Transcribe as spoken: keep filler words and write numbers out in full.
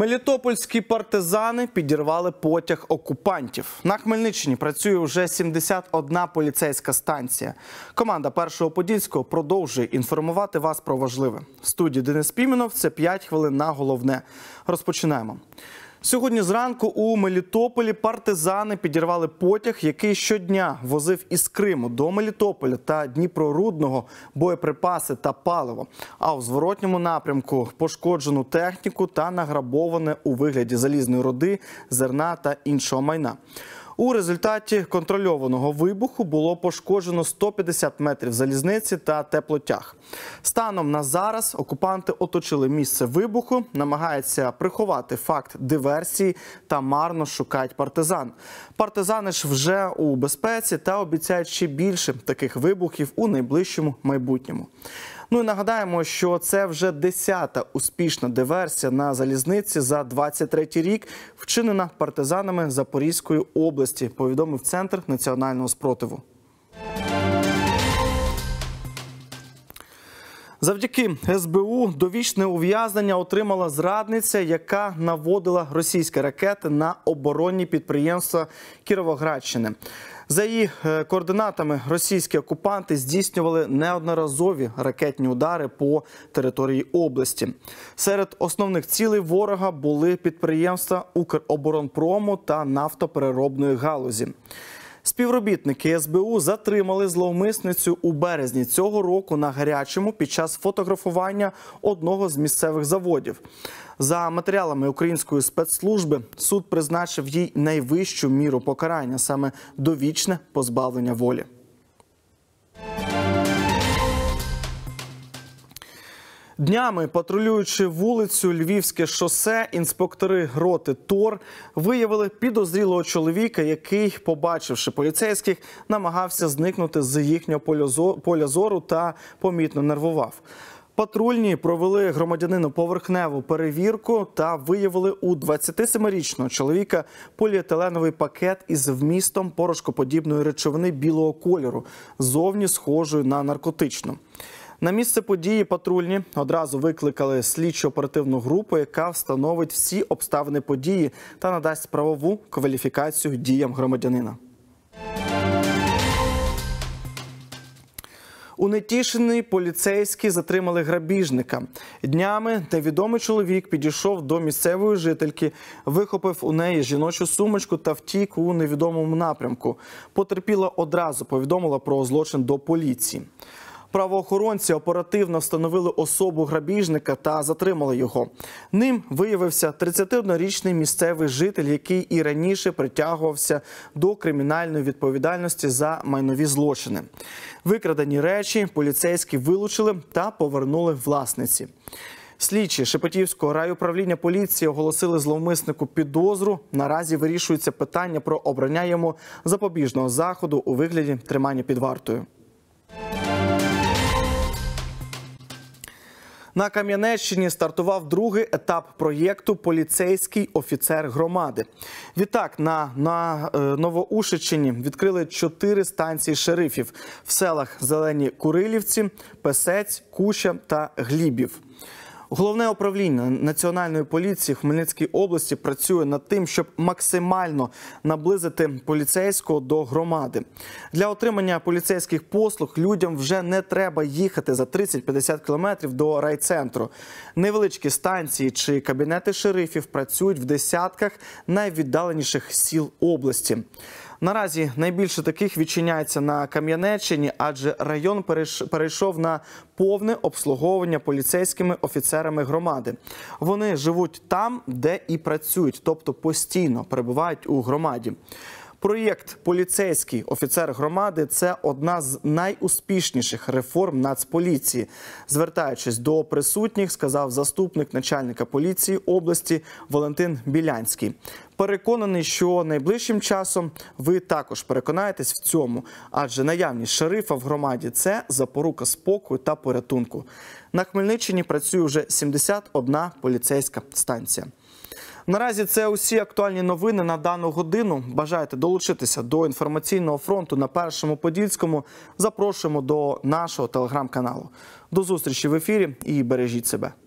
Мелітопольські партизани підірвали потяг окупантів. На Хмельниччині працює вже сімдесят одна поліцейська станція. Команда Першого Подільського продовжує інформувати вас про важливе. В студії Денис Піменов, це п'ять хвилин на головне. Розпочинаємо. Сьогодні зранку у Мелітополі партизани підірвали потяг, який щодня возив із Криму до Мелітополя та Дніпрорудного боєприпаси та паливо. А у зворотньому напрямку пошкоджену техніку та награбоване у вигляді залізної руди, зерна та іншого майна. У результаті контрольованого вибуху було пошкоджено сто п'ятдесят метрів залізниці та теплотяг. Станом на зараз окупанти оточили місце вибуху, намагаються приховати факт диверсії та марно шукають партизан. Партизани ж вже у безпеці та обіцяють ще більше таких вибухів у найближчому майбутньому. Ну і нагадаємо, що це вже десята успішна диверсія на залізниці за двадцять третій рік, вчинена партизанами Запорізької області, повідомив Центр національного спротиву. Завдяки ес бе у довічне ув'язнення отримала зрадниця, яка наводила російські ракети на оборонні підприємства Кіровоградщини. За її координатами російські окупанти здійснювали неодноразові ракетні удари по території області. Серед основних цілей ворога були підприємства Укроборонпрому та нафтопереробної галузі. Співробітники ес бе у затримали зловмисницю у березні цього року на гарячому під час фотографування одного з місцевих заводів. За матеріалами української спецслужби суд призначив їй найвищу міру покарання – саме довічне позбавлення волі. Днями, патрулюючи вулицю Львівське шосе, інспектори роти ТОР виявили підозрілого чоловіка, який, побачивши поліцейських, намагався зникнути з їхнього поля зору та помітно нервував. Патрульні провели громадянину поверхневу перевірку та виявили у двадцятисемирічного чоловіка поліетиленовий пакет із вмістом порошкоподібної речовини білого кольору, зовні схожої на наркотичну. На місце події патрульні одразу викликали слідчо-оперативну групу, яка встановить всі обставини події та надасть правову кваліфікацію діям громадянина. У Нетішині поліцейські затримали грабіжника. Днями невідомий чоловік підійшов до місцевої жительки, вихопив у неї жіночу сумочку та втік у невідомому напрямку. Потерпіла одразу повідомила про злочин до поліції. Правоохоронці оперативно встановили особу грабіжника та затримали його. Ним виявився тридцятиоднорічний місцевий житель, який і раніше притягувався до кримінальної відповідальності за майнові злочини. Викрадені речі поліцейські вилучили та повернули власниці. Слідчі Шепетівського райуправління поліції оголосили зловмиснику підозру. Наразі вирішується питання про обрання йому запобіжного заходу у вигляді тримання під вартою. На Кам'янеччині стартував другий етап проєкту «Поліцейський офіцер громади». Відтак, на, на е, Новоушичині відкрили чотири станції шерифів в селах Зелені Курилівці, Песець, Куща та Глібів. Головне управління Національної поліції в Хмельницькій області працює над тим, щоб максимально наблизити поліцейського до громади. Для отримання поліцейських послуг людям вже не треба їхати за тридцять-п'ятдесят кілометрів до райцентру. Невеличкі станції чи кабінети шерифів працюють в десятках найвіддаленіших сіл області. Наразі найбільше таких відчиняється на Кам'янеччині, адже район перейшов на повне обслуговування поліцейськими офіцерами громади. Вони живуть там, де і працюють, тобто постійно перебувають у громаді. Проєкт «Поліцейський офіцер громади» – це одна з найуспішніших реформ Нацполіції. Звертаючись до присутніх, сказав заступник начальника поліції області Валентин Білянський. Переконаний, що найближчим часом ви також переконаєтесь в цьому, адже наявність шерифа в громаді – це запорука спокою та порятунку. На Хмельниччині працює вже сімдесят одна поліцейська станція. Наразі це усі актуальні новини на дану годину. Бажаєте долучитися до інформаційного фронту на Першому Подільському? Запрошуємо до нашого телеграм-каналу. До зустрічі в ефірі і бережіть себе.